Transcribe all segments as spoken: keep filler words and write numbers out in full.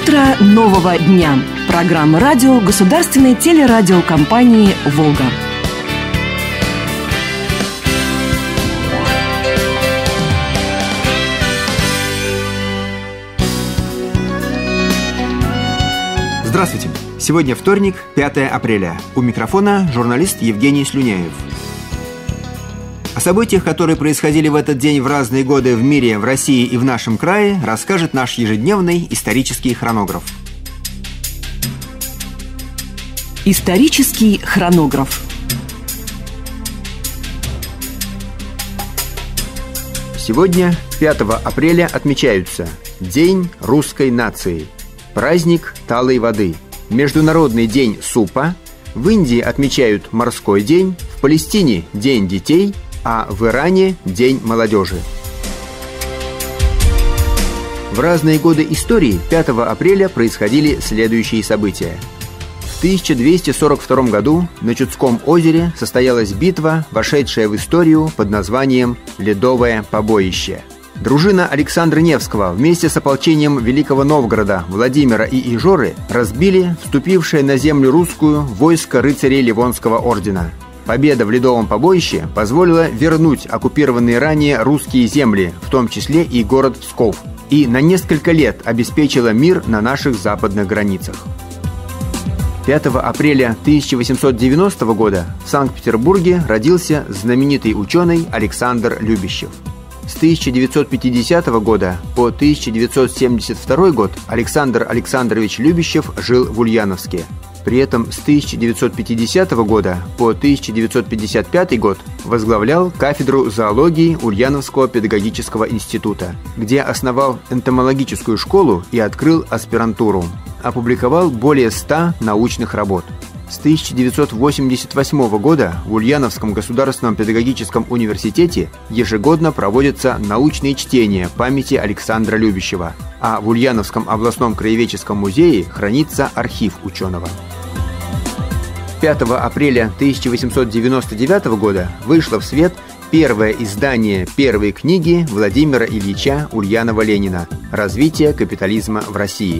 Утро нового дня. Программа радио государственной телерадиокомпании «Волга». Здравствуйте! Сегодня вторник, пятое апреля. У микрофона журналист Евгений Слюняев. О событиях, которые происходили в этот день в разные годы в мире, в России и в нашем крае, расскажет наш ежедневный исторический хронограф. Исторический хронограф. Сегодня, пятого апреля, отмечаются День русской нации, праздник талой воды, Международный день супа, в Индии отмечают морской день, в Палестине – День детей, а в Иране – День молодежи. В разные годы истории пятого апреля происходили следующие события. В тысяча двести сорок втором году на Чудском озере состоялась битва, вошедшая в историю под названием «Ледовое побоище». Дружина Александра Невского вместе с ополчением Великого Новгорода, Владимира и Ижоры разбили вступившее на землю русскую войско рыцарей Ливонского ордена. Победа в Ледовом побоище позволила вернуть оккупированные ранее русские земли, в том числе и город Псков, и на несколько лет обеспечила мир на наших западных границах. пятого апреля тысяча восемьсот девяностого года в Санкт-Петербурге родился знаменитый ученый Александр Любящев. С тысяча девятьсот пятидесятого года по тысяча девятьсот семьдесят второй год Александр Александрович Любящев жил в Ульяновске. При этом с тысяча девятьсот пятидесятого года по тысяча девятьсот пятьдесят пятый год возглавлял кафедру зоологии Ульяновского педагогического института, где основал энтомологическую школу и открыл аспирантуру. Опубликовал более ста научных работ. С тысяча девятьсот восемьдесят восьмого года в Ульяновском государственном педагогическом университете ежегодно проводятся научные чтения памяти Александра Любящева, а в Ульяновском областном краеведческом музее хранится архив ученого. пятого апреля тысяча восемьсот девяносто девятого года вышло в свет первое издание первой книги Владимира Ильича Ульянова-Ленина «Развитие капитализма в России».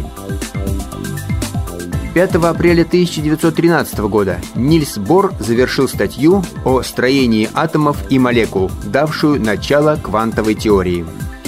пятого апреля тысяча девятьсот тринадцатого года Нильс Бор завершил статью о строении атомов и молекул, давшую начало квантовой теории.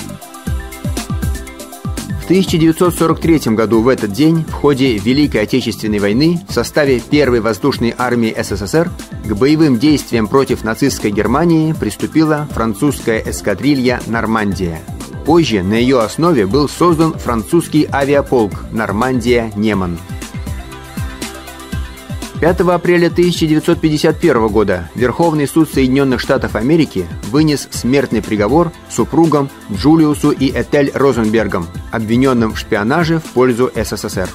В тысяча девятьсот сорок третьем году в этот день в ходе Великой Отечественной войны в составе первой воздушной армии СССР к боевым действиям против нацистской Германии приступила французская эскадрилья «Нормандия». Позже на ее основе был создан французский авиаполк «Нормандия-Неман». пятого апреля тысяча девятьсот пятьдесят первого года Верховный суд Соединенных Штатов Америки вынес смертный приговор супругам Джулиусу и Этель Розенбергам, обвиненным в шпионаже в пользу СССР.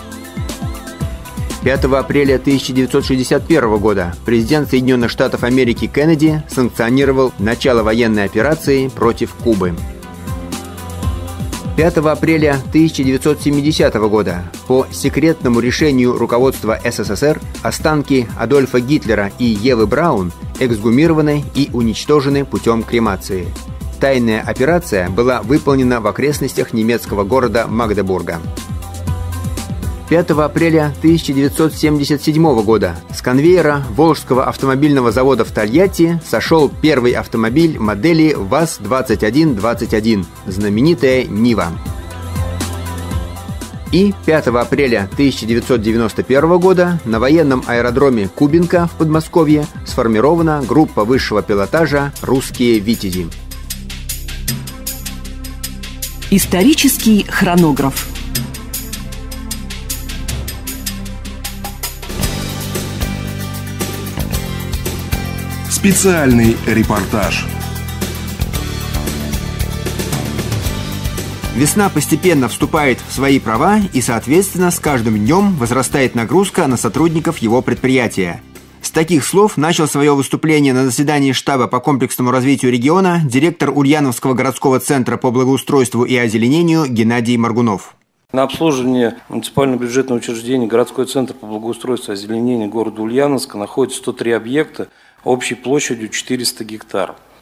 пятого апреля тысяча девятьсот шестьдесят первого года президент Соединенных Штатов Америки Кеннеди санкционировал начало военной операции против Кубы. пятого апреля тысяча девятьсот семидесятого года по секретному решению руководства СССР останки Адольфа Гитлера и Евы Браун эксгумированы и уничтожены путем кремации. Тайная операция была выполнена в окрестностях немецкого города Магдебурга. пятого апреля тысяча девятьсот семьдесят седьмого года с конвейера Волжского автомобильного завода в Тольятти сошел первый автомобиль модели ВАЗ двадцать один двадцать один, знаменитая Нива. И пятого апреля тысяча девятьсот девяносто первого года на военном аэродроме Кубинка в Подмосковье сформирована группа высшего пилотажа «Русские витязи». Исторический хронограф. Специальный репортаж. Весна постепенно вступает в свои права и, соответственно, с каждым днем возрастает нагрузка на сотрудников его предприятия. С таких слов начал свое выступление на заседании штаба по комплексному развитию региона директор Ульяновского городского центра по благоустройству и озеленению Геннадий Моргунов. На обслуживание муниципального бюджетного учреждения городской центр по благоустройству и озеленению города Ульяновска находится сто три объекта общей площадью четыреста гектаров.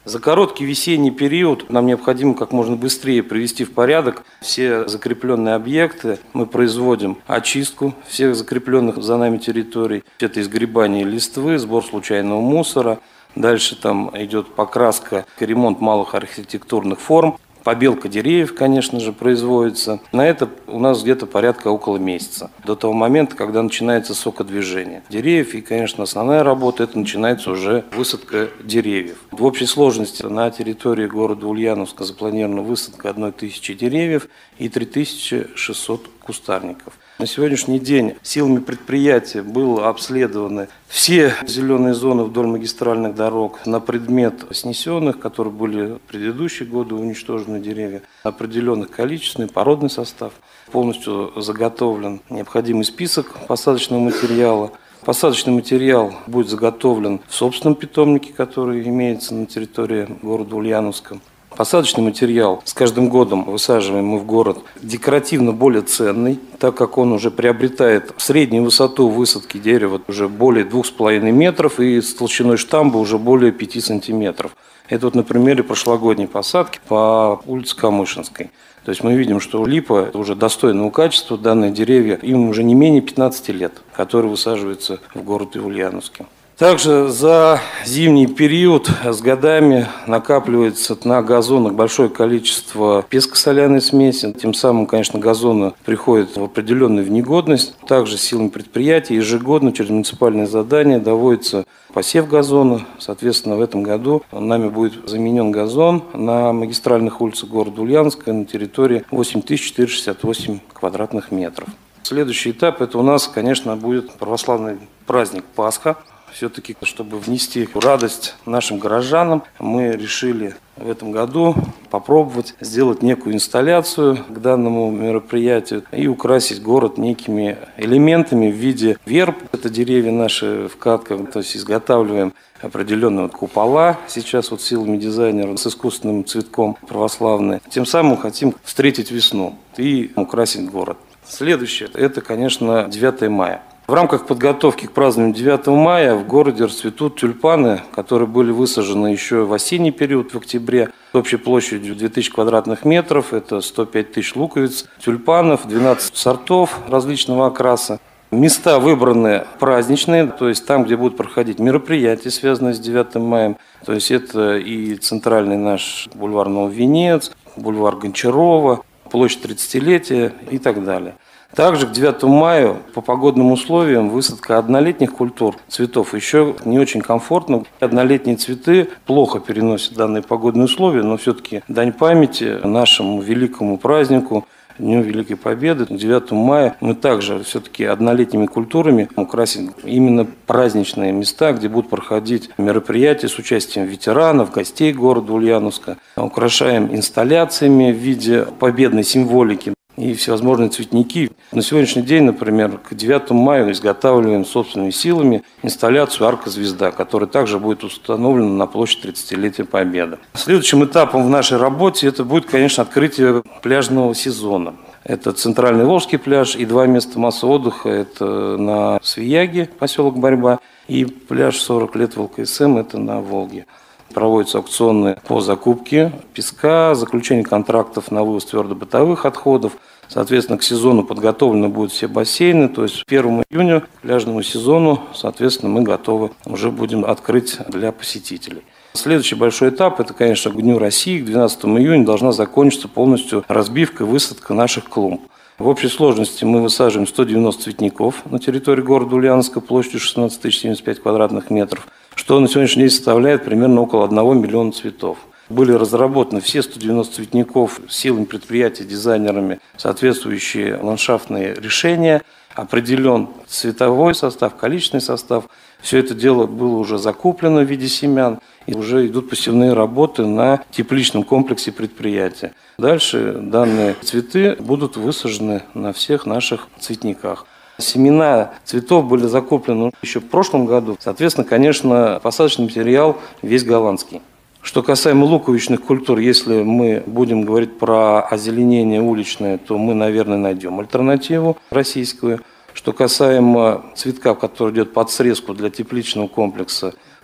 За короткий весенний период нам необходимо как можно быстрее привести в порядок все закрепленные объекты. Мы производим очистку всех закрепленных за нами территорий. Это изгребание листвы, сбор случайного мусора. Дальше там идет покраска, ремонт малых архитектурных форм. Побелка деревьев, конечно же, производится. На это у нас где-то порядка около месяца. До того момента, когда начинается сокодвижение деревьев. И, конечно, основная работа – это начинается уже высадка деревьев. В общей сложности на территории города Ульяновска запланирована высадка одной тысячи деревьев и три тысячи шестьсот кустарников. На сегодняшний день силами предприятия было обследованы все зеленые зоны вдоль магистральных дорог на предмет снесенных, которые были в предыдущие годы уничтожены деревья, определенных количественный, породный состав. Полностью заготовлен необходимый список посадочного материала. Посадочный материал будет заготовлен в собственном питомнике, который имеется на территории города Ульяновска. Посадочный материал с каждым годом высаживаем мы в город декоративно более ценный, так как он уже приобретает среднюю высоту высадки дерева уже более двух с половиной метров и с толщиной штамба уже более пяти сантиметров. Это вот на примере прошлогодней посадки по улице Камышинской. То есть мы видим, что липа уже достойного качества, данные деревья, им уже не менее пятнадцати лет, которые высаживаются в городе Ульяновске. Также за зимний период с годами накапливается на газонах большое количество песко-соляной смеси. Тем самым, конечно, газоны приходят в определенную негодность. Также силами предприятия ежегодно через муниципальные задания доводится посев газона. Соответственно, в этом году нами будет заменен газон на магистральных улицах города Ульяновска на территории восемь тысяч четыреста шестьдесят восемь квадратных метров. Следующий этап – это у нас, конечно, будет православный праздник Пасха. Все-таки, чтобы внести радость нашим горожанам, мы решили в этом году попробовать сделать некую инсталляцию к данному мероприятию и украсить город некими элементами в виде верб. Это деревья наши в катках, то есть изготавливаем определенные купола сейчас вот силами дизайнера с искусственным цветком православные. Тем самым хотим встретить весну и украсить город. Следующее – это, конечно, девятое мая. В рамках подготовки к празднованию девятого мая в городе расцветут тюльпаны, которые были высажены еще в осенний период, в октябре, общей площадью две тысячи квадратных метров, это сто пять тысяч луковиц, тюльпанов, двенадцать сортов различного окраса. Места выбраны праздничные, то есть там, где будут проходить мероприятия, связанные с девятым маем. То есть это и центральный наш бульвар Новый Венец, бульвар Гончарова, площадь тридцатилетия и так далее. Также к девятому мая по погодным условиям высадка однолетних культур цветов еще не очень комфортно. Однолетние цветы плохо переносят данные погодные условия, но все-таки дань памяти нашему великому празднику, Дню Великой Победы, девятому мая, мы также все-таки однолетними культурами украсим именно праздничные места, где будут проходить мероприятия с участием ветеранов, гостей города Ульяновска. Украшаем инсталляциями в виде победной символики и всевозможные цветники. На сегодняшний день, например, к девятому мая изготавливаем собственными силами инсталляцию «Арка-звезда», которая также будет установлена на площади тридцатилетия Победы. Следующим этапом в нашей работе это будет, конечно, открытие пляжного сезона. Это Центральный Волжский пляж и два места массового отдыха. Это на Свияге, поселок Борьба, и пляж сорок лет в ЛКСМ, это на Волге. Проводятся аукционы по закупке песка, заключение контрактов на вывоз твердобытовых отходов. Соответственно, к сезону подготовлены будут все бассейны. То есть к первому июня, к пляжному сезону, соответственно, мы готовы уже будем открыть для посетителей. Следующий большой этап – это, конечно, к Дню России. К двенадцатому июня должна закончиться полностью разбивка и высадка наших клумб. В общей сложности мы высаживаем сто девяносто цветников на территории города Ульяновска площадью шестнадцать тысяч семьдесят пять квадратных метров, что на сегодняшний день составляет примерно около одного миллиона цветов. Были разработаны все сто девяносто цветников силами предприятия, дизайнерами, соответствующие ландшафтные решения, определен цветовой состав, количественный состав. Все это дело было уже закуплено в виде семян, и уже идут посевные работы на тепличном комплексе предприятия. Дальше данные цветы будут высажены на всех наших цветниках. Семена цветов были закуплены еще в прошлом году. Соответственно, конечно, посадочный материал весь голландский. Что касаемо луковичных культур, если мы будем говорить про озеленение уличное, то мы, наверное, найдем альтернативу российскую. Что касаемо цветка, который идет под срезку для тепличного комплекса,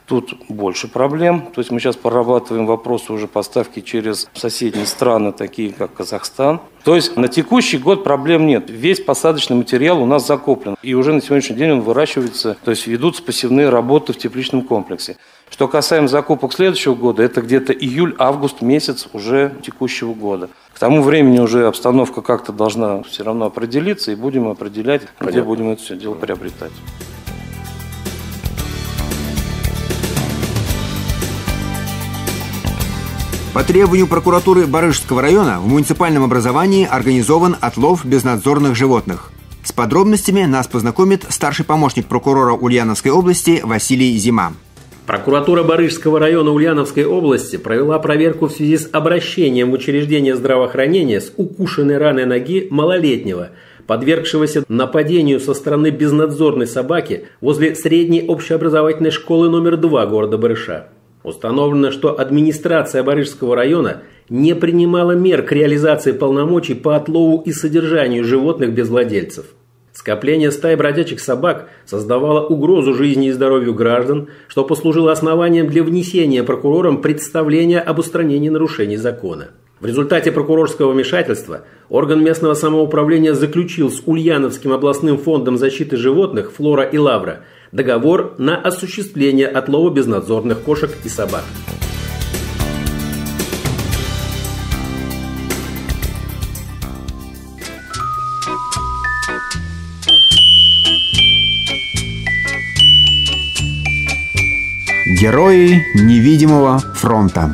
Тут больше проблем. То есть мы сейчас прорабатываем вопросы уже поставки через соседние страны, такие как Казахстан. То есть на текущий год проблем нет. Весь посадочный материал у нас закоплен. И уже на сегодняшний день он выращивается, то есть ведутся посевные работы в тепличном комплексе. Что касаемо закупок следующего года, это где-то июль-август месяц уже текущего года. К тому времени уже обстановка как-то должна все равно определиться, и будем определять, Понятно. Где будем это все дело приобретать. По требованию прокуратуры Барышского района в муниципальном образовании организован отлов безнадзорных животных. С подробностями нас познакомит старший помощник прокурора Ульяновской области Василий Зима. Прокуратура Барышского района Ульяновской области провела проверку в связи с обращением в учреждение здравоохранения с укушенной раной ноги малолетнего, подвергшегося нападению со стороны безнадзорной собаки возле средней общеобразовательной школы номер два города Барыша. Установлено, что администрация Барышского района не принимала мер к реализации полномочий по отлову и содержанию животных без владельцев. Скопление стаи бродячих собак создавало угрозу жизни и здоровью граждан, что послужило основанием для внесения прокурором представления об устранении нарушений закона. В результате прокурорского вмешательства орган местного самоуправления заключил с Ульяновским областным фондом защиты животных «Флора и Лавра» договор на осуществление отлова безнадзорных кошек и собак. Герои невидимого фронта.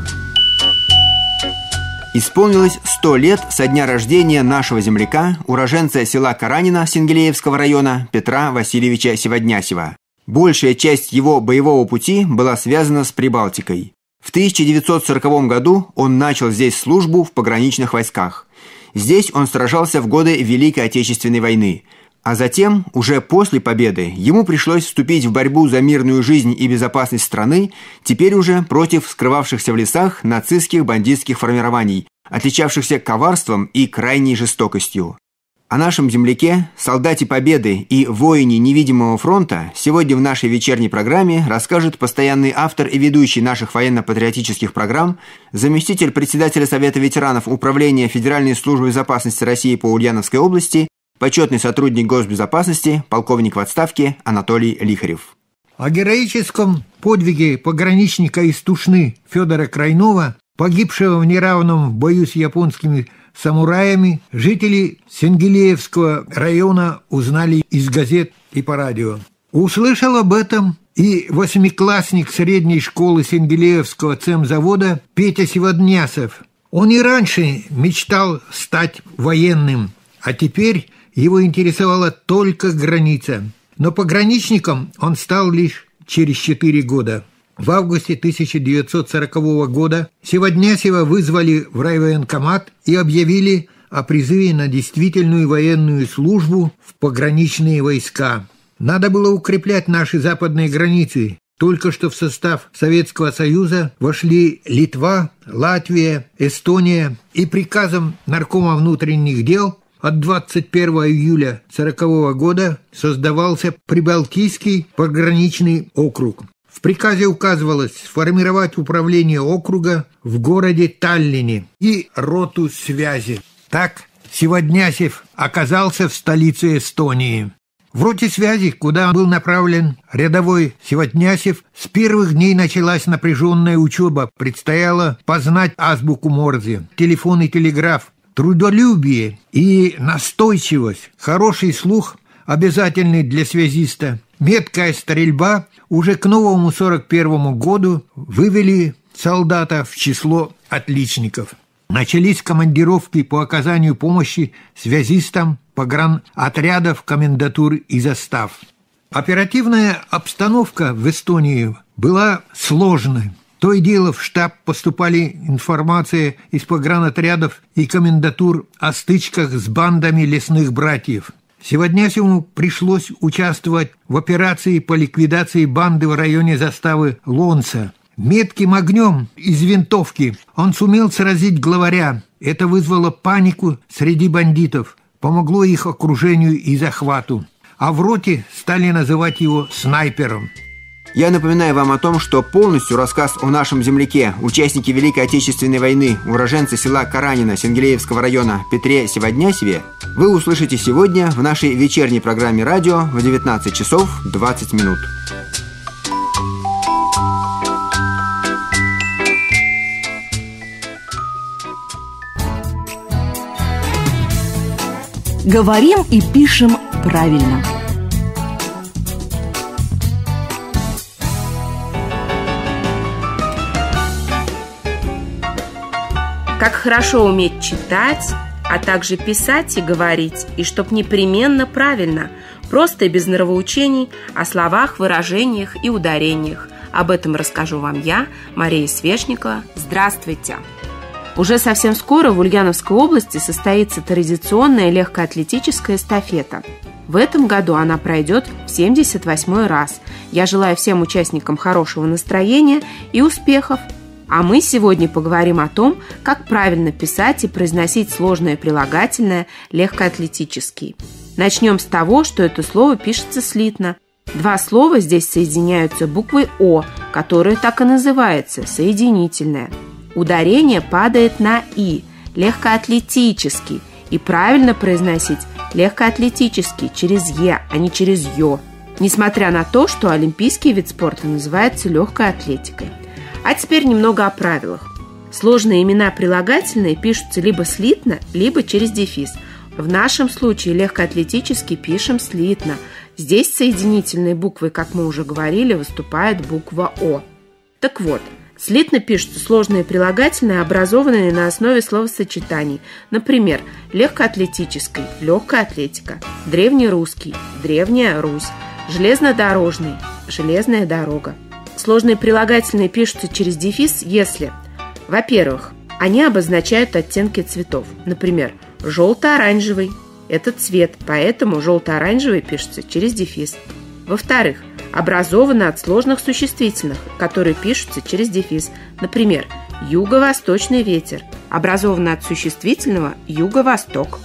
Исполнилось сто лет со дня рождения нашего земляка, уроженца села Каранина Сенгелеевского района Петра Васильевича Севоднясева. Большая часть его боевого пути была связана с Прибалтикой. В тысяча девятьсот сороковом году он начал здесь службу в пограничных войсках. Здесь он сражался в годы Великой Отечественной войны. А затем, уже после победы, ему пришлось вступить в борьбу за мирную жизнь и безопасность страны, теперь уже против скрывавшихся в лесах нацистских бандитских формирований, отличавшихся коварством и крайней жестокостью. О нашем земляке, солдате Победы и воине невидимого фронта сегодня в нашей вечерней программе расскажет постоянный автор и ведущий наших военно-патриотических программ, заместитель председателя Совета ветеранов Управления Федеральной службы безопасности России по Ульяновской области, почетный сотрудник госбезопасности, полковник в отставке Анатолий Лихарев. О героическом подвиге пограничника из Тушны Федора Крайнова, погибшего в неравном бою с японскими самураями, жители Сенгелеевского района узнали из газет и по радио. Услышал об этом и восьмиклассник средней школы Сенгелеевского цемзавода Петя Севоднясев. Он и раньше мечтал стать военным, а теперь его интересовала только граница. Но пограничником он стал лишь через четыре года. В августе тысяча девятьсот сорокового года Севоднясева вызвали в райвоенкомат и объявили о призыве на действительную военную службу в пограничные войска. Надо было укреплять наши западные границы. Только что в состав Советского Союза вошли Литва, Латвия, Эстония, и приказом Наркома внутренних дел от двадцать первого июля сорокового года создавался Прибалтийский пограничный округ. В приказе указывалось сформировать управление округа в городе Таллине и роту связи. Так Севоднясев оказался в столице Эстонии. В роте связи, куда был направлен рядовой Севоднясев, с первых дней началась напряженная учеба. Предстояло познать азбуку Морзе, телефон и телеграф, трудолюбие и настойчивость, хороший слух, обязательный для связиста, меткая стрельба. Уже к новому сорок первому году вывели солдата в число отличников. Начались командировки по оказанию помощи связистам погранотрядов, комендатур и застав. Оперативная обстановка в Эстонии была сложной. То и дело в штаб поступали информация из погранотрядов и комендатур о стычках с бандами лесных братьев. Севоднясеву пришлось участвовать в операции по ликвидации банды в районе заставы Лонца. Метким огнем из винтовки он сумел сразить главаря. Это вызвало панику среди бандитов, помогло их окружению и захвату. А в роте стали называть его снайпером. Я напоминаю вам о том, что полностью рассказ о нашем земляке, участнике Великой Отечественной войны, уроженце села Каранина Сенгелеевского района Петре Севоднясеве вы услышите сегодня в нашей вечерней программе радио в девятнадцать часов двадцать минут. Говорим и пишем правильно. Как хорошо уметь читать, а также писать и говорить, и чтоб непременно правильно, просто и без нравоучений, о словах, выражениях и ударениях. Об этом расскажу вам я, Мария Свешникова. Здравствуйте! Уже совсем скоро в Ульяновской области состоится традиционная легкоатлетическая эстафета. В этом году она пройдет в семьдесят восьмой раз. Я желаю всем участникам хорошего настроения и успехов. А мы сегодня поговорим о том, как правильно писать и произносить сложное прилагательное легкоатлетический. Начнем с того, что это слово пишется слитно. Два слова здесь соединяются буквой «О», которая так и называется – соединительное. Ударение падает на «и» – легкоатлетический, и правильно произносить легкоатлетический через «е», а не через «ё», несмотря на то, что олимпийский вид спорта называется легкой атлетикой. А теперь немного о правилах. Сложные имена прилагательные пишутся либо слитно, либо через дефис. В нашем случае легкоатлетически пишем слитно. Здесь соединительной буквой, как мы уже говорили, выступает буква «О». Так вот, слитно пишутся сложные прилагательные, образованные на основе словосочетаний. Например, легкоатлетический – легкая атлетика, древнерусский – древняя Русь, железнодорожный – железная дорога. Сложные прилагательные пишутся через дефис, если, во-первых, они обозначают оттенки цветов. Например, желто-оранжевый – это цвет, поэтому желто-оранжевый пишется через дефис. Во-вторых, образованы от сложных существительных, которые пишутся через дефис. Например, юго-восточный ветер образованы от существительного юго-восток.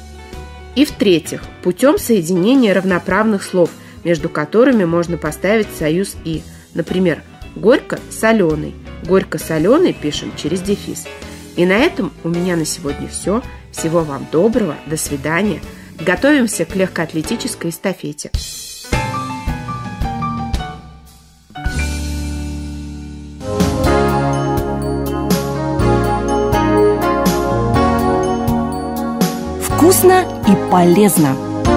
И в-третьих, путем соединения равноправных слов, между которыми можно поставить союз «и». Например, горько-соленый. Горько-соленый пишем через дефис. И на этом у меня на сегодня все. Всего вам доброго. До свидания. Готовимся к легкоатлетической эстафете. Вкусно и полезно.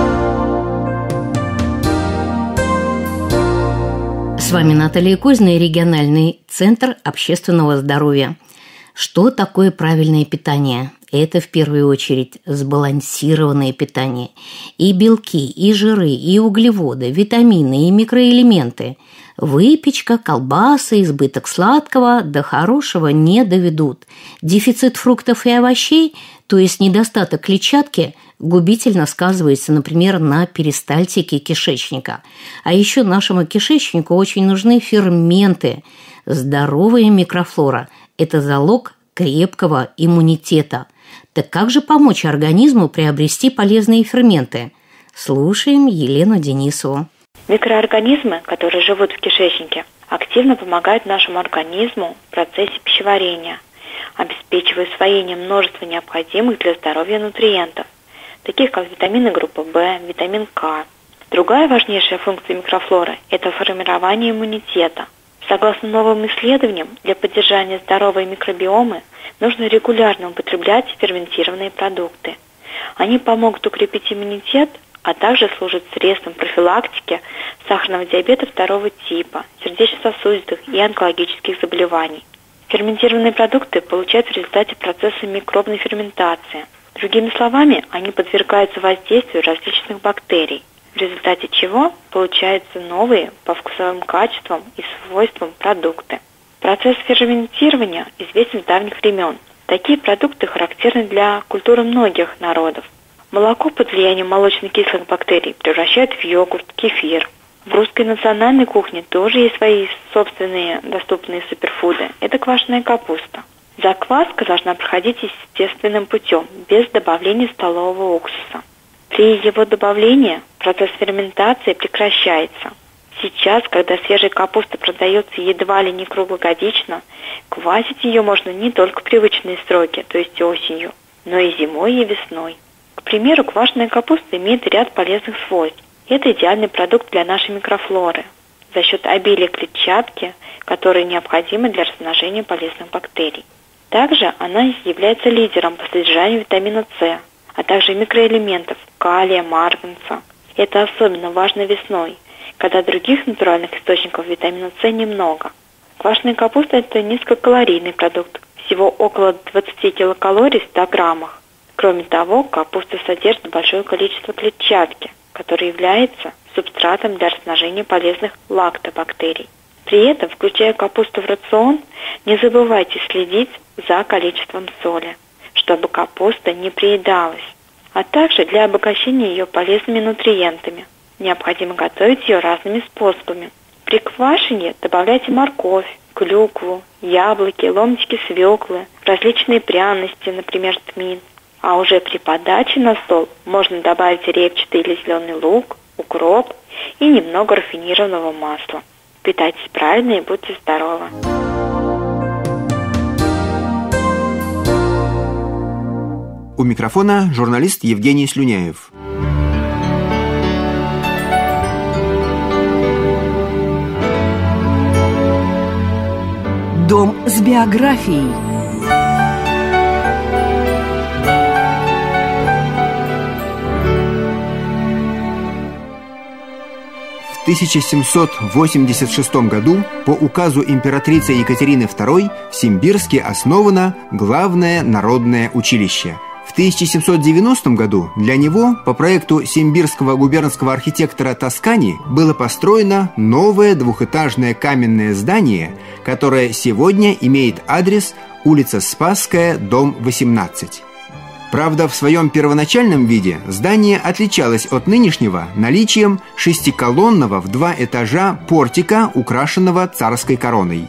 С вами Наталья Кузина и региональный центр общественного здоровья. Что такое правильное питание? Это в первую очередь сбалансированное питание. И белки, и жиры, и углеводы, витамины, и микроэлементы. Выпечка, колбасы, избыток сладкого до хорошего не доведут. Дефицит фруктов и овощей, то есть недостаток клетчатки, губительно сказывается, например, на перистальтике кишечника. А еще нашему кишечнику очень нужны ферменты. Здоровая микрофлора – это залог крепкого иммунитета. Так как же помочь организму приобрести полезные ферменты? Слушаем Елену Денисову. Микроорганизмы, которые живут в кишечнике, активно помогают нашему организму в процессе пищеварения, обеспечивая усвоение множества необходимых для здоровья нутриентов, таких как витамины группы В, витамин К. Другая важнейшая функция микрофлоры – это формирование иммунитета. Согласно новым исследованиям, для поддержания здоровой микробиомы нужно регулярно употреблять ферментированные продукты. Они помогут укрепить иммунитет, а также служат средством профилактики сахарного диабета второго типа, сердечно-сосудистых и онкологических заболеваний. Ферментированные продукты получаются в результате процесса микробной ферментации. Другими словами, они подвергаются воздействию различных бактерий, в результате чего получаются новые по вкусовым качествам и свойствам продукты. Процесс ферментирования известен с давних времен. Такие продукты характерны для культуры многих народов. Молоко под влиянием молочно-кислых бактерий превращают в йогурт, кефир. В русской национальной кухне тоже есть свои собственные доступные суперфуды. Это квашеная капуста. Закваска должна проходить естественным путем, без добавления столового уксуса. При его добавлении процесс ферментации прекращается. Сейчас, когда свежая капуста продается едва ли не круглогодично, квасить ее можно не только в привычные сроки, то есть осенью, но и зимой и весной. К примеру, квашеная капуста имеет ряд полезных свойств. Это идеальный продукт для нашей микрофлоры за счет обилия клетчатки, которая необходима для размножения полезных бактерий. Также она является лидером по содержанию витамина С, а также микроэлементов калия, марганца. Это особенно важно весной, когда других натуральных источников витамина С немного. Квашеная капуста – это низкокалорийный продукт, всего около двадцати килокалорий в ста граммах. Кроме того, капуста содержит большое количество клетчатки, которая является субстратом для размножения полезных лактобактерий. При этом, включая капусту в рацион, не забывайте следить за количеством соли, чтобы капуста не приедалась, а также для обогащения ее полезными нутриентами. Необходимо готовить ее разными способами. При квашении добавляйте морковь, клюкву, яблоки, ломтики свеклы, различные пряности, например, тмин. А уже при подаче на стол можно добавить репчатый или зеленый лук, укроп и немного рафинированного масла. Питайтесь правильно и будьте здоровы! У микрофона журналист Евгений Слюняев. Дом с биографией. В тысяча семьсот восемьдесят шестом году по указу императрицы Екатерины второй в Симбирске основано главное народное училище. В тысяча семьсот девяностом году для него по проекту симбирского губернского архитектора Тоскани было построено новое двухэтажное каменное здание, которое сегодня имеет адрес улица Спасская, дом восемнадцать. Правда, в своем первоначальном виде здание отличалось от нынешнего наличием шестиколонного в два этажа портика, украшенного царской короной.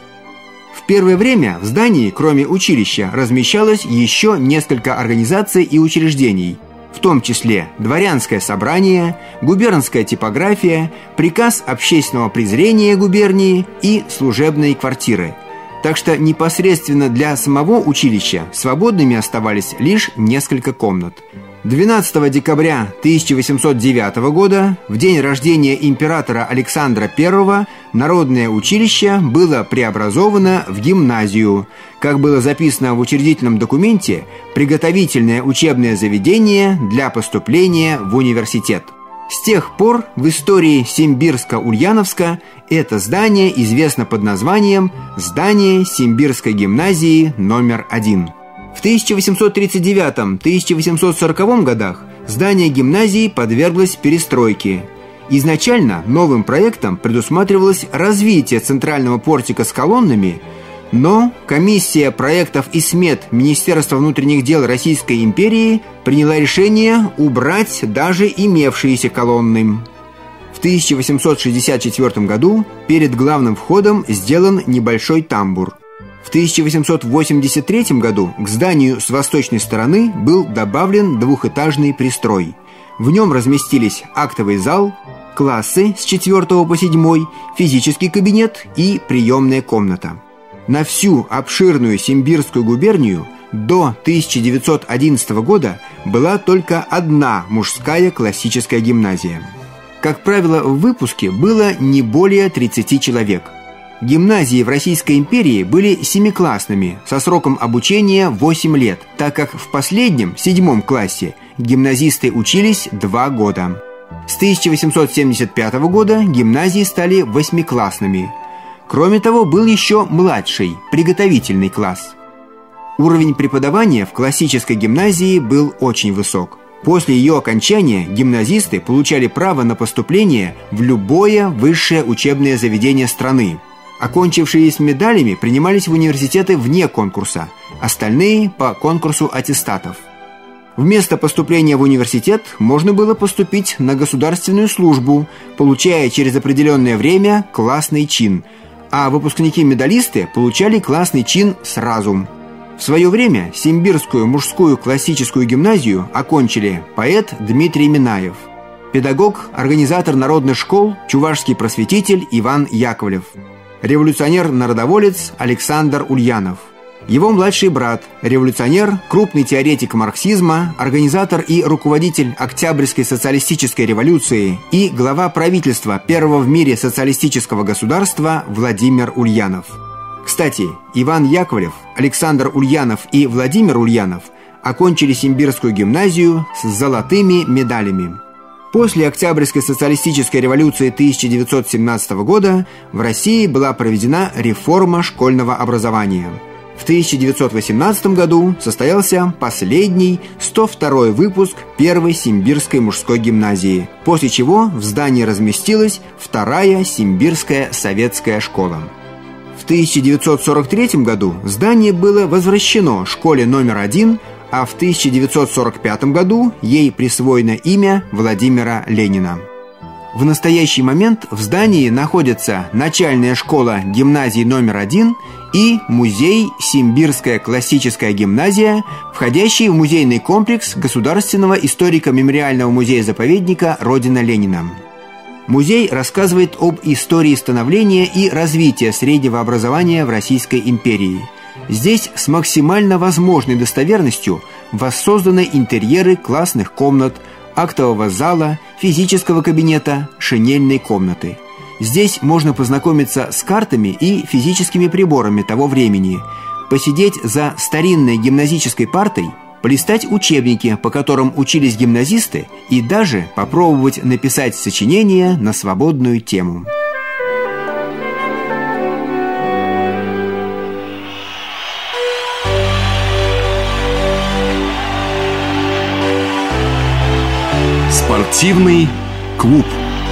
В первое время в здании, кроме училища, размещалось еще несколько организаций и учреждений, в том числе дворянское собрание, губернская типография, приказ общественного презрения губернии и служебные квартиры. Так что непосредственно для самого училища свободными оставались лишь несколько комнат. двенадцатого декабря тысяча восемьсот девятого года, в день рождения императора Александра Первого, Народное училище было преобразовано в гимназию. Как было записано в учредительном документе, приготовительное учебное заведение для поступления в университет. С тех пор в истории Симбирска-Ульяновска это здание известно под названием «Здание Симбирской гимназии номер один». В тысяча восемьсот тридцать девятом — тысяча восемьсот сороковом годах здание гимназии подверглось перестройке. Изначально новым проектом предусматривалось развитие центрального портика с колоннами, но комиссия проектов и смет Министерства внутренних дел Российской империи приняла решение убрать даже имевшиеся колонны. В тысяча восемьсот шестьдесят четвёртом году перед главным входом сделан небольшой тамбур. В тысяча восемьсот восемьдесят третьем году к зданию с восточной стороны был добавлен двухэтажный пристрой. В нем разместились актовый зал, классы с четвёртого по седьмой, физический кабинет и приемная комната. На всю обширную Симбирскую губернию до тысяча девятьсот одиннадцатого года была только одна мужская классическая гимназия. Как правило, в выпуске было не более тридцати человек. Гимназии в Российской империи были семиклассными, со сроком обучения восемь лет, так как в последнем, седьмом классе, гимназисты учились два года. С тысяча восемьсот семьдесят пятого года гимназии стали восьмиклассными. Кроме того, был еще младший, приготовительный класс. Уровень преподавания в классической гимназии был очень высок. После ее окончания гимназисты получали право на поступление в любое высшее учебное заведение страны. Окончившие с медалями принимались в университеты вне конкурса, остальные – по конкурсу аттестатов. Вместо поступления в университет можно было поступить на государственную службу, получая через определенное время классный чин, а выпускники-медалисты получали классный чин сразу. В свое время Симбирскую мужскую классическую гимназию окончили поэт Дмитрий Минаев. Педагог, организатор народных школ, чувашский просветитель Иван Яковлев. Революционер-народоволец Александр Ульянов. Его младший брат, революционер, крупный теоретик марксизма, организатор и руководитель Октябрьской социалистической революции и глава правительства первого в мире социалистического государства Владимир Ульянов. Кстати, Иван Яковлев, Александр Ульянов и Владимир Ульянов окончили Симбирскую гимназию с золотыми медалями. После Октябрьской социалистической революции тысяча девятьсот семнадцатого года в России была проведена реформа школьного образования. В тысяча девятьсот восемнадцатом году состоялся последний, сто второй выпуск первой Симбирской мужской гимназии, после чего в здании разместилась вторая Симбирская советская школа. В тысяча девятьсот сорок третьем году здание было возвращено школе номер один, а в тысяча девятьсот сорок пятом году ей присвоено имя Владимира Ленина. В настоящий момент в здании находятся начальная школа гимназии номер один и музей Симбирская классическая гимназия, входящий в музейный комплекс Государственного историко-мемориального музея-заповедника «Родина Ленина». Музей рассказывает об истории становления и развития среднего образования в Российской империи. Здесь с максимально возможной достоверностью воссозданы интерьеры классных комнат, актового зала, физического кабинета, шинельной комнаты. Здесь можно познакомиться с картами и физическими приборами того времени, посидеть за старинной гимназической партой, полистать учебники, по которым учились гимназисты, и даже попробовать написать сочинение на свободную тему. Спортивный клуб.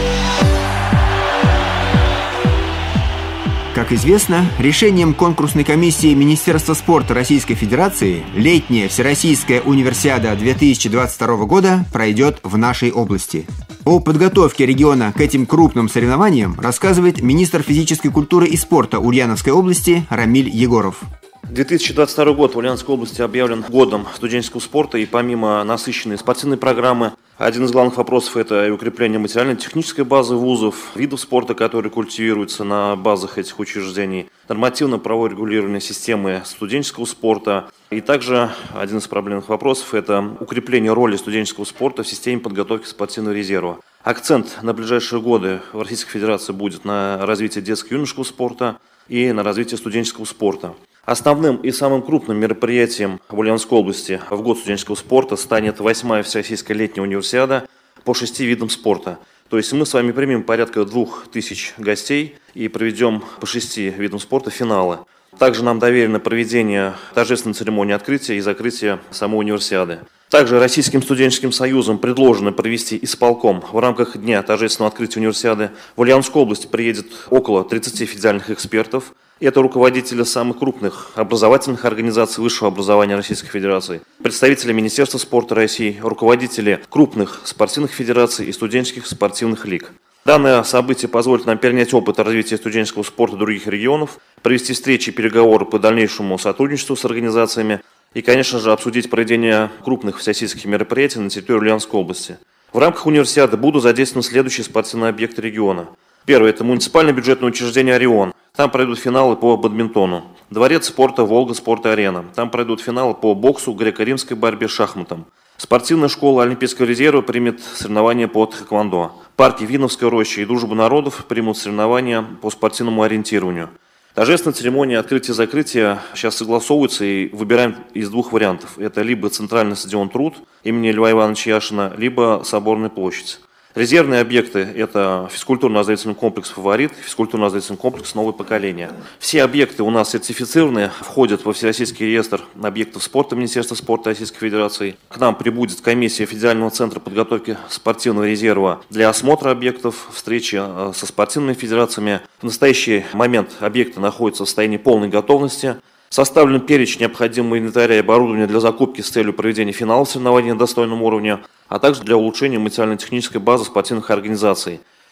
Как известно, решением конкурсной комиссии Министерства спорта Российской Федерации летняя Всероссийская универсиада две тысячи двадцать второго года пройдет в нашей области. О подготовке региона к этим крупным соревнованиям рассказывает министр физической культуры и спорта Ульяновской области Рамиль Егоров. две тысячи двадцать второй год в Ульяновской области объявлен годом студенческого спорта, и помимо насыщенной спортивной программы, один из главных вопросов – это и укрепление материально-технической базы вузов, видов спорта, которые культивируются на базах этих учреждений, нормативно-правовое регулирование системы студенческого спорта. И также один из проблемных вопросов – это укрепление роли студенческого спорта в системе подготовки спортивного резерва. Акцент на ближайшие годы в Российской Федерации будет на развитие детско-юношеского спорта и на развитие студенческого спорта. Основным и самым крупным мероприятием в Ульяновской области в год студенческого спорта станет восьмая Всероссийская летняя универсиада по шести видам спорта. То есть мы с вами примем порядка двух тысяч гостей и проведем по шести видам спорта финалы. Также нам доверено проведение торжественной церемонии открытия и закрытия самой универсиады. Также Российским студенческим союзом предложено провести исполком в рамках дня торжественного открытия универсиады. В Ульяновскую область приедет около тридцати федеральных экспертов. Это руководители самых крупных образовательных организаций высшего образования Российской Федерации, представители Министерства спорта России, руководители крупных спортивных федераций и студенческих спортивных лиг. Данное событие позволит нам перенять опыт развития студенческого спорта других регионов, провести встречи и переговоры по дальнейшему сотрудничеству с организациями и, конечно же, обсудить проведение крупных всероссийских мероприятий на территории Ульяновской области. В рамках универсиады будут задействованы следующие спортивные объекты региона. Первый – это муниципальное бюджетное учреждение «Орион». Там пройдут финалы по бадминтону. Дворец спорта «Волга спорт-арена». Там пройдут финалы по боксу, греко-римской борьбе, шахматам. Спортивная школа Олимпийского резерва примет соревнования по тхэквондо. Парки Виновская роща и Дружба народов примут соревнования по спортивному ориентированию. Торжественная церемония открытия-закрытия сейчас согласовывается, и выбираем из двух вариантов. Это либо центральный стадион «Труд» имени Льва Ивановича Яшина, либо Соборная площадь. Резервные объекты – это физкультурно-оздоровительный комплекс «Фаворит», физкультурно-оздоровительный комплекс «Новое поколение». Все объекты у нас сертифицированы, входят во Всероссийский реестр объектов спорта Министерства спорта Российской Федерации. К нам прибудет комиссия Федерального центра подготовки спортивного резерва для осмотра объектов, встречи со спортивными федерациями. В настоящий момент объекты находятся в состоянии полной готовности. Составлен перечень необходимого инвентаря и оборудования для закупки с целью проведения финала соревнований на достойном уровне, а также для улучшения материально-технической базы спортивных организаций.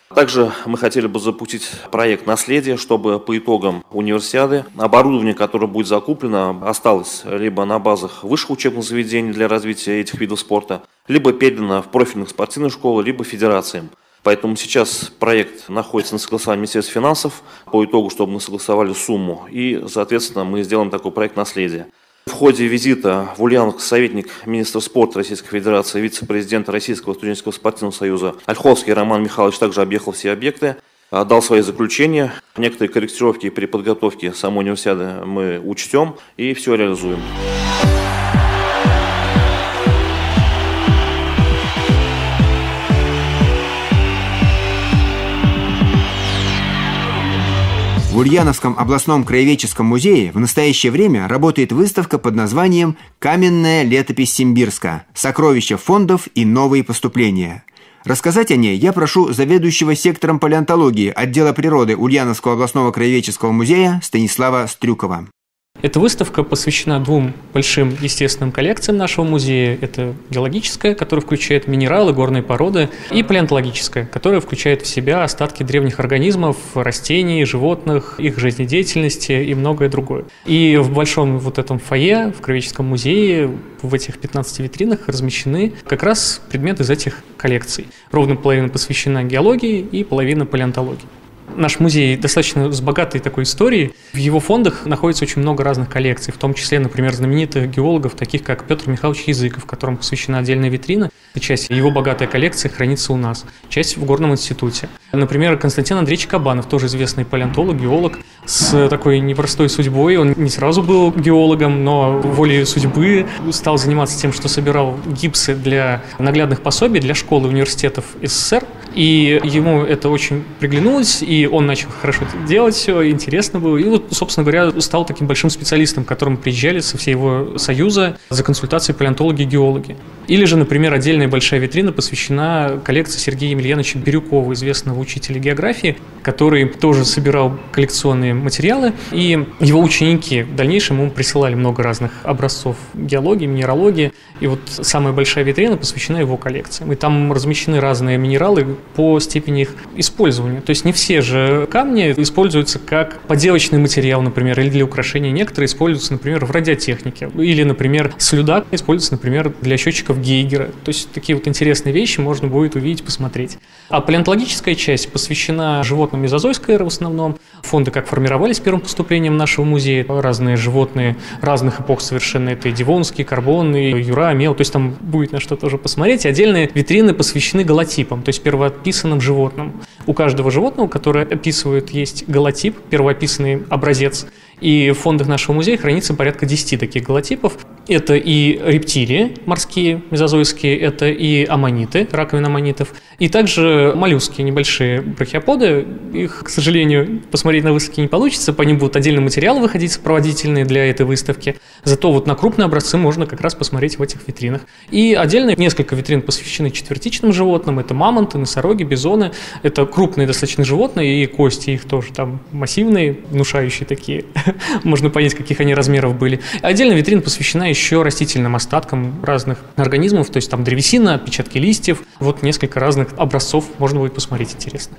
Также мы хотели бы запустить проект «Наследие», чтобы по итогам универсиады оборудование, которое будет закуплено, осталось либо на базах высших учебных заведений для развития этих видов спорта, либо передано в профильных спортивных школах, либо федерациям. Поэтому сейчас проект находится на согласовании Министерства финансов по итогу, чтобы мы согласовали сумму, и, соответственно, мы сделаем такой проект «Наследие». В ходе визита в Ульяновск советник министра спорта Российской Федерации, вице-президента Российского студенческого спортивного союза Ольховский Роман Михайлович также объехал все объекты, дал свои заключения. Некоторые корректировки при подготовке самой универсиады мы учтем и все реализуем. В Ульяновском областном краеведческом музее в настоящее время работает выставка под названием «Каменная летопись Симбирска. Сокровища фондов и новые поступления». Рассказать о ней я прошу заведующего сектором палеонтологии отдела природы Ульяновского областного краеведческого музея Станислава Стрюкова. Эта выставка посвящена двум большим естественным коллекциям нашего музея. Это геологическая, которая включает минералы, горные породы, и палеонтологическая, которая включает в себя остатки древних организмов, растений, животных, их жизнедеятельности и многое другое. И в большом вот этом фойе, в краеведческом музее, в этих пятнадцати витринах размещены как раз предметы из этих коллекций. Ровно половина посвящена геологии и половина палеонтологии. Наш музей достаточно с богатой такой историей. В его фондах находится очень много разных коллекций, в том числе, например, знаменитых геологов, таких как Петр Михайлович Языков, которому посвящена отдельная витрина. Часть его богатая коллекция хранится у нас, часть в Горном институте. Например, Константин Андреевич Кабанов, тоже известный палеонтолог, геолог, с такой непростой судьбой. Он не сразу был геологом, но волей судьбы стал заниматься тем, что собирал гипсы для наглядных пособий для школ и университетов СССР. И ему это очень приглянулось, и он начал хорошо это делать, все интересно было. И вот, собственно говоря, стал таким большим специалистом, к которому приезжали со всего Союза за консультацией палеонтологи и геологи. Или же, например, отдельная большая витрина посвящена коллекции Сергея Емельяновича Бирюкова, известного учителя географии, который тоже собирал коллекционные материалы, и его ученики в дальнейшем ему присылали много разных образцов геологии, минералогии, и вот самая большая витрина посвящена его коллекциям. И там размещены разные минералы по степени их использования. То есть не все же камни используются как поделочный материал, например, или для украшения. Некоторые используются, например, в радиотехнике. Или, например, слюда используется, например, для счетчиков Гейгера. То есть такие вот интересные вещи можно будет увидеть, посмотреть. А палеонтологическая часть посвящена животным мезозойской эры в основном. Фонды как формировались первым поступлением нашего музея. Разные животные разных эпох совершенно. Это и Дивонский, Карбон, и Юра, Мел. То есть там будет на что тоже посмотреть. И отдельные витрины посвящены голотипам, то есть первоописанным животным. У каждого животного, которое описывают, есть голотип, первоописанный образец. И в фондах нашего музея хранится порядка десяти таких голотипов. Это и рептилии морские, мезозойские, это и аммониты, раковины аммонитов, и также моллюски, небольшие брахиоподы. Их, к сожалению, посмотреть на выставке не получится, по ним будут отдельные материалы выходить сопроводительные для этой выставки. Зато вот на крупные образцы можно как раз посмотреть в этих витринах. И отдельно несколько витрин посвящены четвертичным животным. Это мамонты, носороги, бизоны. Это крупные достаточно животные, и кости их тоже там массивные, внушающие такие. Можно понять, каких они размеров были. Отдельно витрина посвящена еще растительным остаткам разных организмов, то есть там древесина, отпечатки листьев. Вот несколько разных образцов можно будет посмотреть, интересно.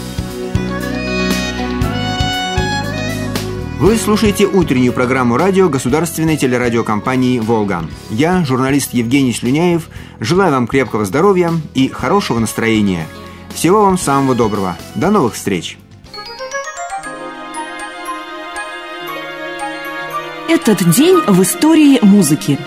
Вы слушаете утреннюю программу радио государственной телерадиокомпании «Волга». Я, журналист Евгений Слюняев, желаю вам крепкого здоровья и хорошего настроения. Всего вам самого доброго. До новых встреч! Этот день в истории музыки.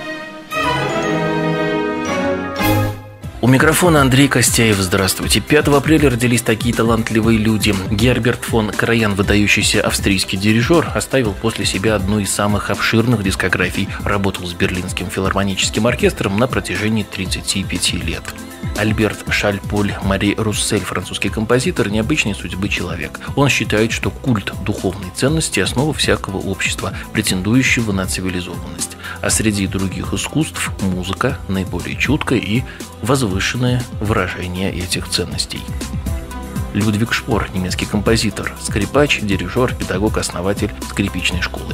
У микрофона Андрей Костяев. Здравствуйте. пятого апреля родились такие талантливые люди. Герберт фон Караян, выдающийся австрийский дирижер, оставил после себя одну из самых обширных дискографий. Работал с Берлинским филармоническим оркестром на протяжении тридцати пяти лет. Альберт Шаль-Поль Мари Руссель, французский композитор, необычной судьбы человек. Он считает, что культ духовной ценности – основа всякого общества, претендующего на цивилизованность. А среди других искусств – музыка – наиболее чуткое и возвышенное выражение этих ценностей. Людвиг Шпор, немецкий композитор, скрипач, дирижер, педагог, основатель скрипичной школы.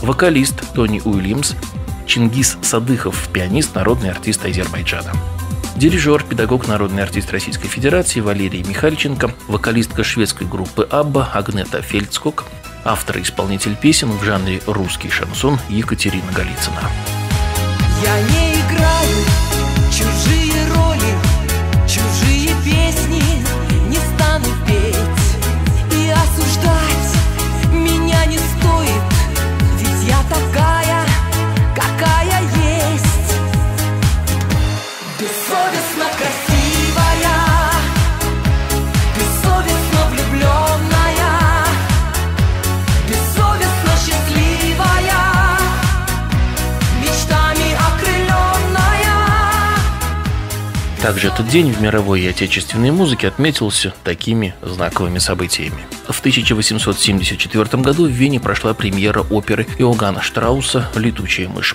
Вокалист Тони Уильямс, Чингис Садыхов, пианист, народный артист Азербайджана. Дирижер, педагог, народный артист Российской Федерации Валерий Михальченко, вокалистка шведской группы Абба Агнета Фельдскок, автор и исполнитель песен в жанре русский шансон Екатерина Голицына. Я не играю чужие роли, чужие песни не стану петь, и осуждать меня не стоит, ведь я такая, какая есть. Бессовестно красивая, бессовестно влюбленная, бессовестно счастливая, мечтами окрыленная. Также этот день в мировой и отечественной музыке отметился такими знаковыми событиями. В тысяча восемьсот семьдесят четвёртом году в Вене прошла премьера оперы Иоганна Штрауса «Летучая мышь».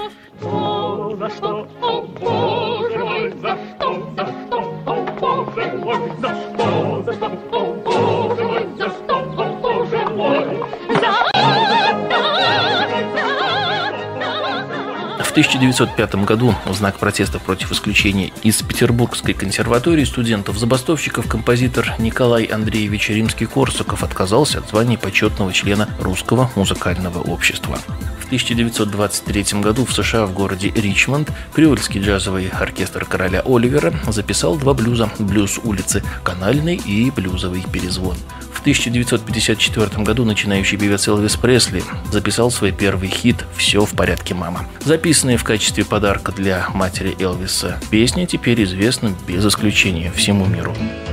В тысяча девятьсот пятом году в знак протеста против исключения из Петербургской консерватории студентов-забастовщиков композитор Николай Андреевич Римский-Корсаков отказался от звания почетного члена Русского музыкального общества. В тысяча девятьсот двадцать третьем году в США в городе Ричмонд Приольский джазовый оркестр короля Оливера записал два блюза «Блюз улицы Канальной» и «Блюзовый перезвон». В тысяча девятьсот пятьдесят четвёртом году начинающий певец Элвис Пресли записал свой первый хит «Все в порядке, мама». Записанная в качестве подарка для матери Элвиса песня теперь известна без исключения всему миру.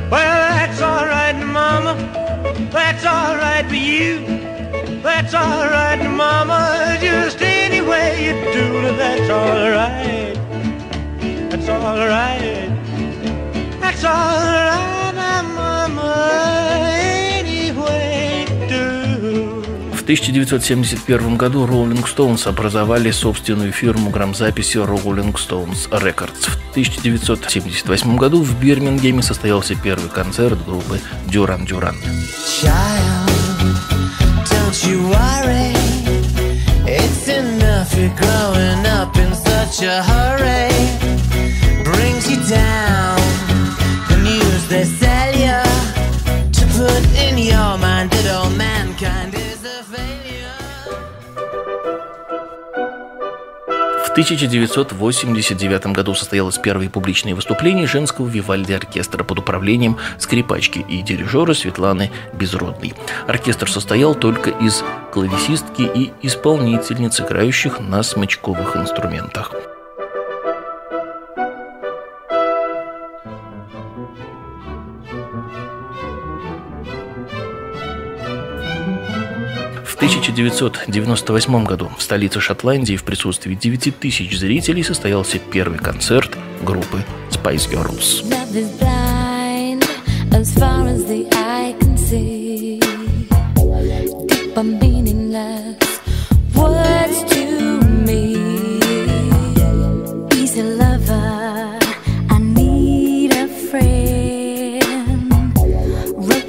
That's all right, mama, just any way you do it, that's all right. That's all right. That's all right, mama, any way you do. В тысяча девятьсот семьдесят первом году Rolling Stones образовали собственную фирму грамзаписи Rolling Stones Records. В тысяча девятьсот семьдесят восьмом году в Бирмингеме состоялся первый концерт группы Duran Duran. Don't you worry, it's enough you're growing up in such a hurry. Brings you down, the news they sell you to put in your mind that all mankind is a failure. В тысяча девятьсот восемьдесят девятом году состоялось первое публичное выступление женского Вивальди-оркестра под управлением скрипачки и дирижера Светланы Безродной. Оркестр состоял только из клавесистки и исполнительниц, играющих на смычковых инструментах. В тысяча девятьсот девяносто восьмом году в столице Шотландии в присутствии девяти тысяч зрителей состоялся первый концерт группы Spice Girls.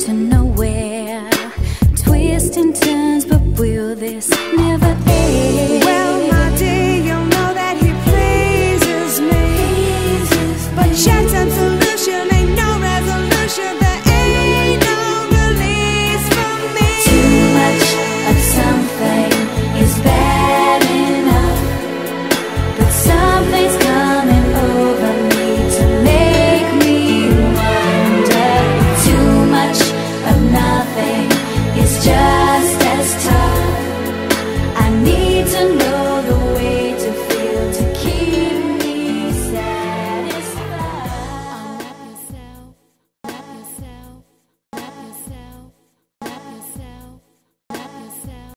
This never ends.